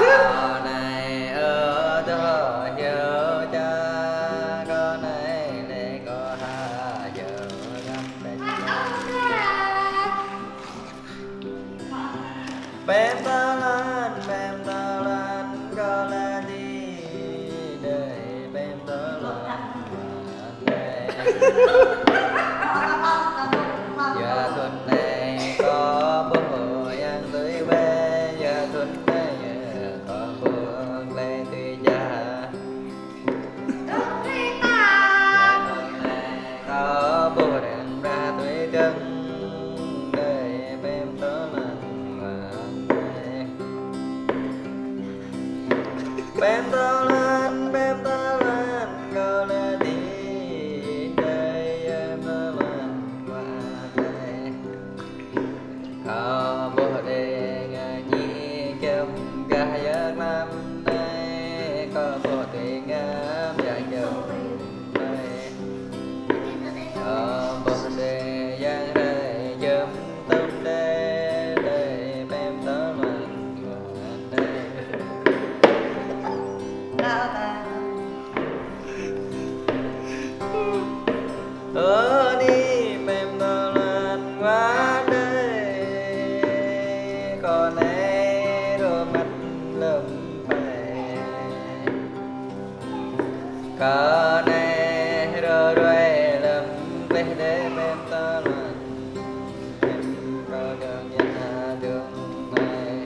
con này ở đó hiểu cha con này để có hà giờ gặp tình bem ta lan có là đi đời bem ta lan giờ xuân này có bố yang tới về giờ xuân này có buông lên tươi già giờ xuân này có bố đem ra tuổi trân đời bem tớ lần bem tớ lên có là đi đây em tớ lần qua đây có bố đề ngài nhi chấm gà giấc năm đây có bố đề ngắm dài chấm đây có bố đề giang đây chấm tâm đây đây bem tớ lần qua đây ở đi mềm tơ lan qua đây còn ấy đôi mắt lầm phải còn ấy đôi đuôi lầm về để mềm tơ lan em có đường nhà đường này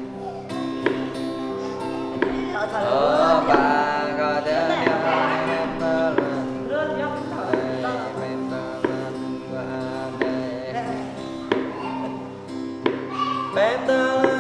ở bà có thể mềm tơ lan mềm tơ lan qua đây mềm tơ lan